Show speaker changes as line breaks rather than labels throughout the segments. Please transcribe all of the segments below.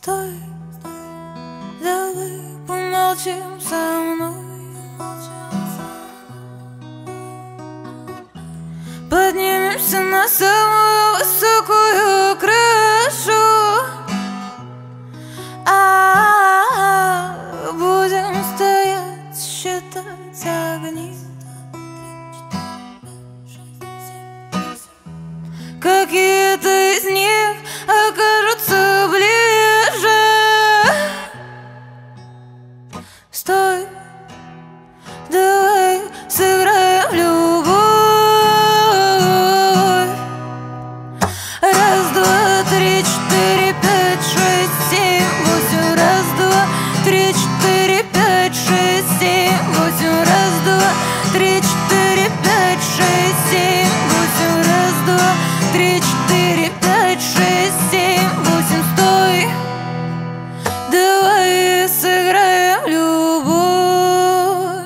Стой, давай помолчим со мной. Поднимемся на самую высокую крышу, будем стоять, считать огни. Какие-то из них окажутся ближе. Стой, давай сыграем в любовь. Раз, два, три, четыре, пять, шесть, семь, восемь. Раз, два, три, четыре, пять, шесть, семь, восемь. Раз, два, три, четыре, пять, шесть, семь, восемь. Раз, два, три, четыре, пять, шесть, семь, восемь. Стой, давай сыграем в любовь.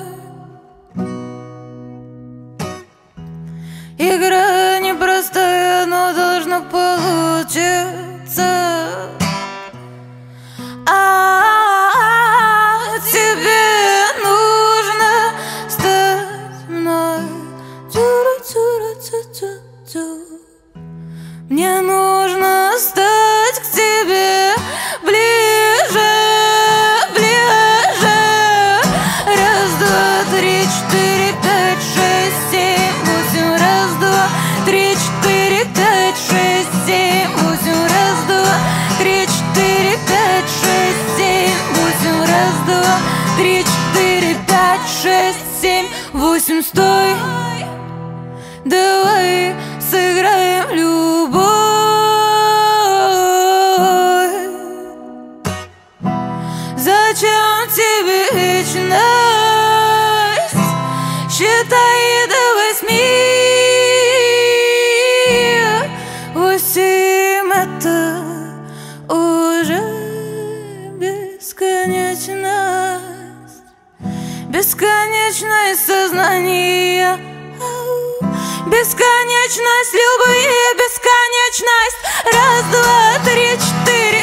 Игра непростая, но должна получиться. Тебе нужно стать мной. Мне нужно стать к тебе ближе, ближе. Раз, два, три, четыре, пять, шесть, семь, восемь. Раз, два, три, четыре, пять, шесть, семь, восемь. Раз, два, три, четыре, пять, шесть, семь, восемь. Раз, два, три, четыре, пять, шесть, семь, восемь. Стой, давай сыграем в любовь. Зачем тебе вечность? Считай до 8. 8 — это уже бесконечность. Бесконечность сознания, бесконечность любви, бесконечность. Раз, два, три, четыре,